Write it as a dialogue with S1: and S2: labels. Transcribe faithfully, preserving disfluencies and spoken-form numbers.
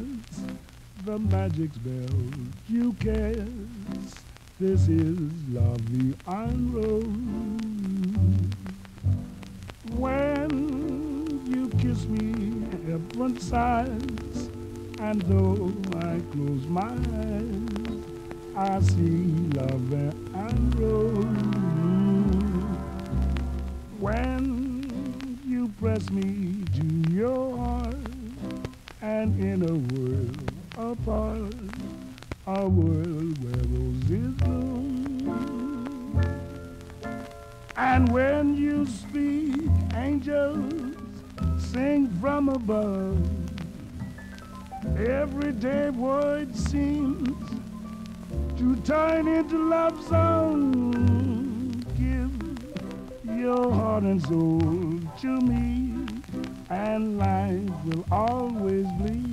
S1: the magic spell you cast. This is love, Vie En Rose. When you kiss me, heaven sighs, and though I close my eyes, I see love and rose. When you press me to your heart, and in a world apart, a world where roses bloom. And when you speak, angels sing from above. Everyday word seems to turn into love song. Give your heart and soul to me, and life will always bleed.